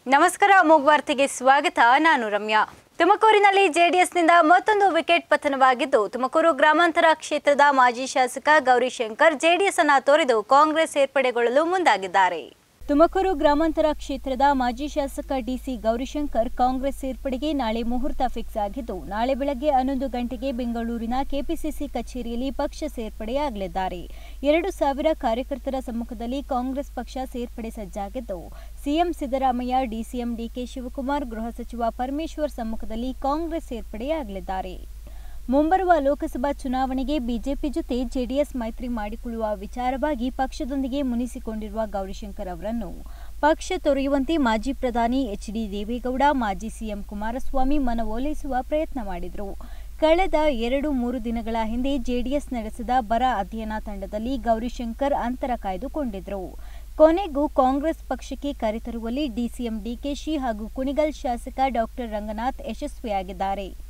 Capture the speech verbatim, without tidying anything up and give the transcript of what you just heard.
ನಮಸ್ಕಾರ ಮೂಗ್ವಾರ್ತೆಗೆ ಸ್ವಾಗತ. ನಾನು ರಮ್ಯಾ. ತುಮಕೂರಿನಲ್ಲಿ ಜೆಡಿಎಸ್ನಿಂದ ಮತ್ತೊಂದು ವಿಕೆಟ್ ಪತನವಾಗಿದ್ದು, ತುಮಕೂರು ಗ್ರಾಮಾಂತರ ಕ್ಷೇತ್ರದ ಮಾಜಿ ಶಾಸಕ ಗೌರಿಶಂಕರ್ ಜೆಡಿಎಸ್ ಅನ್ನು ತೊರೆದು ಕಾಂಗ್ರೆಸ್ ಸೇರ್ಪಡೆಗೊಳ್ಳಲು ಮುಂದಾಗಿದ್ದಾರೆ. ತುಮಕೂರು ಗ್ರಾಮಾಂತರ ಕ್ಷೇತ್ರದ ಮಾಜಿ ಶಾಸಕ ಡಿಸಿ ಗೌರಿಶಂಕರ್ ಕಾಂಗ್ರೆಸ್ ಸೇರ್ಪಡೆಗೆ ನಾಳೆ ಮುಹೂರ್ತ ಫಿಕ್ಸ್ ಆಗಿದ್ದು, ನಾಳೆ ಬೆಳಗ್ಗೆ ಹನ್ನೊಂದು ಗಂಟೆಗೆ ಬೆಂಗಳೂರಿನ ಕೆಪಿಸಿಸಿ ಕಚೇರಿಯಲ್ಲಿ ಪಕ್ಷ ಸೇರ್ಪಡೆಯಾಗಲಿದ್ದಾರೆ. ಎರಡು ಸಾವಿರ ಕಾರ್ಯಕರ್ತರ ಸಮ್ಮುಖದಲ್ಲಿ ಕಾಂಗ್ರೆಸ್ ಪಕ್ಷ ಸೇರ್ಪಡೆ ಸಜ್ಜಾಗಿದ್ದು, CM Siddaramaiah, DCM DK Shivakumar, ಗೃಹ ಸಚಿವ ಪರಮೇಶ್ವರ್ ಸಮ್ಮುಖದಲ್ಲಿ ಕಾಂಗ್ರೆಸ್ ಸೇರ್ಪಡೆಯಾಗಲಿದ್ದಾರೆ. ಮುಂಬರುವ ಲೋಕಸಭಾ ಚುನಾವಣೆಗೆ ಬಿಜೆಪಿ ಜೊತೆ ಜೆಡಿಎಸ್ ಮೈತ್ರಿ ಮಾಡಿಕೊಳ್ಳುವ ವಿಚಾರವಾಗಿ ಪಕ್ಷದೊಂದಿಗೆ ಮುನಿಸಿಕೊಂಡಿರುವ ಗೌರಿಶಂಕರ್ ಅವರನ್ನು ಪಕ್ಷ ತೊರೆಯುವಂತೆ ಮಾಜಿ ಪ್ರಧಾನಿ ಎಚ್ ಡಿ ದೇವೇಗೌಡ, ಮಾಜಿ ಸಿಎಂ ಕುಮಾರಸ್ವಾಮಿ ಮನವೊಲಿಸುವ ಪ್ರಯತ್ನ ಮಾಡಿದರು. ಕಳೆದ ಎರಡು ಮೂರು ದಿನಗಳ ಹಿಂದೆ ಜೆಡಿಎಸ್ ನಡೆಸಿದ ಬರ ಅಧ್ಯಯನ ತಂಡದಲ್ಲಿ ಗೌರಿಶಂಕರ್ ಅಂತರ ಕಾಯ್ದುಕೊಂಡಿದ್ದರು. ಕೊನೆಗೂ ಕಾಂಗ್ರೆಸ್ ಪಕ್ಷಕ್ಕೆ ಕರೆತರುವಲ್ಲಿ ಡಿಸಿಎಂ ಡಿಕೆಶಿ ಹಾಗೂ ಕುಣಿಗಲ್ ಶಾಸಕ ಡಾಕ್ಟರ್ ರಂಗನಾಥ್ ಯಶಸ್ವಿಯಾಗಿದ್ದಾರೆ.